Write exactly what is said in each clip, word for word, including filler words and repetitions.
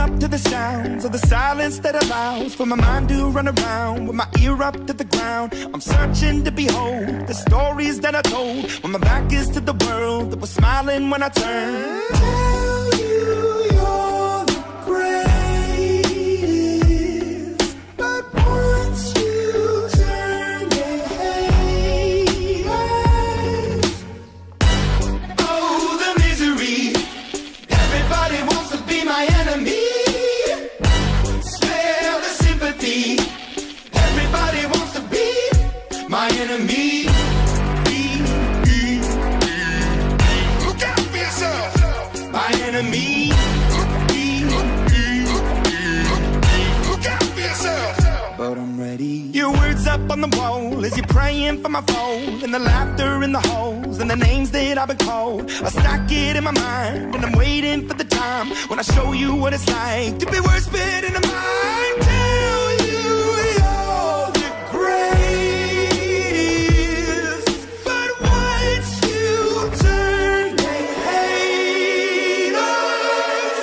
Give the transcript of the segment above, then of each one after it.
up to the sounds of the silence that allows for my mind to run around with my ear up to the ground. I'm searching to behold the stories that I told when my back is to the world that was smiling when I turned. Tell you you're the greatest, but once you turn they hate us. Oh, the misery. Everybody wants to be my enemy. Spare the sympathy. Everybody wants to be my enemy. Look out for yourself. My enemy. Look out for yourself. But I'm ready. Your words up on the wall as you're praying for my phone, and the laughter in the holes and the names that I've been called. I stack it in my mind and I'm waiting for the time when I show you what it's like to be worse fit in the mind. Tell you you're the greatest, but once you turn they hate us.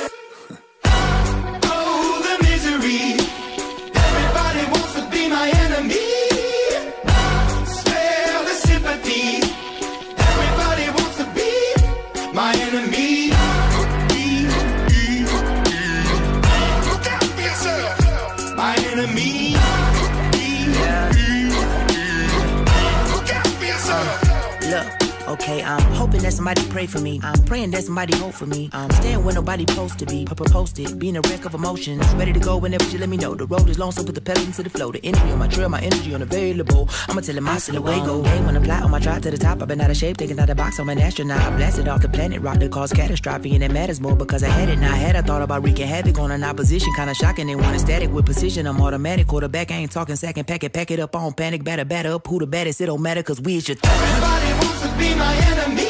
Oh, the misery. Everybody wants to be my enemy. Spare the sympathy. Everybody wants to be my enemy. Look out for yourself. My enemy. Look out for yourself. Look, okay, I'm hoping that somebody pray for me. I'm praying that somebody hope for me. I'm staying where nobody supposed to be. Papa posted, being a wreck of emotions. Ready to go whenever you let me know. The road is long, so put the pedal into the flow. The energy on my trail, my energy unavailable. I'ma tell him my silhouette go. Hey, when I'm fly on my drive to the top, I've been out of shape, taking out the box. I'm an astronaut. I blasted off the planet rock that caused catastrophe, and it matters more because I had it. Now I had I thought about wreaking havoc on an opposition, kinda shocking. They want a static with precision. I'm automatic. Quarterback, I ain't talking second. Pack it, pack it up on panic. Batter, batter up. Who the baddest? It don't matter, cause we is your Everybody wants to be my enemy.